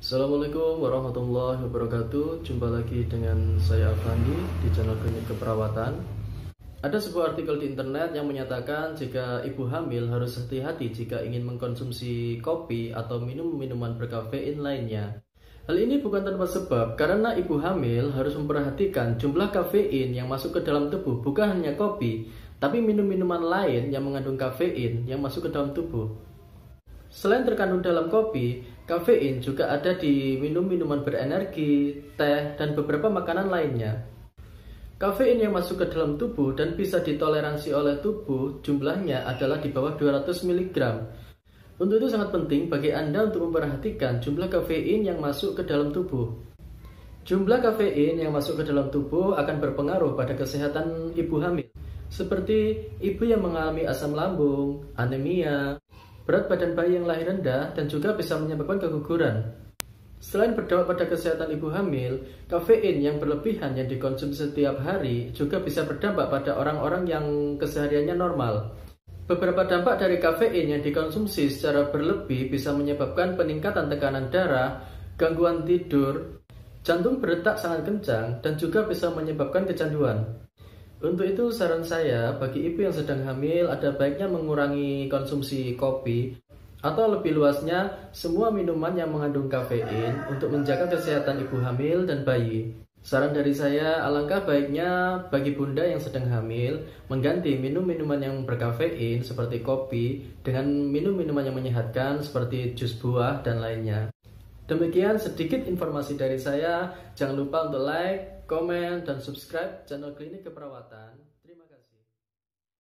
Assalamualaikum warahmatullahi wabarakatuh. Jumpa lagi dengan saya Afandi di channel Klinik Keperawatan. Ada sebuah artikel di internet yang menyatakan jika ibu hamil harus hati-hati jika ingin mengkonsumsi kopi atau minum minuman berkafein lainnya. Hal ini bukan tanpa sebab, karena ibu hamil harus memperhatikan jumlah kafein yang masuk ke dalam tubuh, bukan hanya kopi, tapi minum-minuman lain yang mengandung kafein yang masuk ke dalam tubuh. Selain terkandung dalam kopi, kafein juga ada di minuman berenergi, teh, dan beberapa makanan lainnya. Kafein yang masuk ke dalam tubuh dan bisa ditoleransi oleh tubuh jumlahnya adalah di bawah 200 mg. Untuk itu sangat penting bagi Anda untuk memperhatikan jumlah kafein yang masuk ke dalam tubuh. Jumlah kafein yang masuk ke dalam tubuh akan berpengaruh pada kesehatan ibu hamil, seperti ibu yang mengalami asam lambung, anemia, berat badan bayi yang lahir rendah, dan juga bisa menyebabkan keguguran. Selain berdampak pada kesehatan ibu hamil, kafein yang berlebihan yang dikonsumsi setiap hari juga bisa berdampak pada orang-orang yang kesehariannya normal. Beberapa dampak dari kafein yang dikonsumsi secara berlebih bisa menyebabkan peningkatan tekanan darah, gangguan tidur, jantung berdetak sangat kencang, dan juga bisa menyebabkan kecanduan. Untuk itu saran saya bagi ibu yang sedang hamil ada baiknya mengurangi konsumsi kopi atau lebih luasnya semua minuman yang mengandung kafein untuk menjaga kesehatan ibu hamil dan bayi. Saran dari saya, alangkah baiknya bagi bunda yang sedang hamil mengganti minum-minuman yang berkafein seperti kopi dengan minum-minuman yang menyehatkan seperti jus buah dan lainnya. Demikian sedikit informasi dari saya. Jangan lupa untuk like, komen, dan subscribe channel Klinik Keperawatan.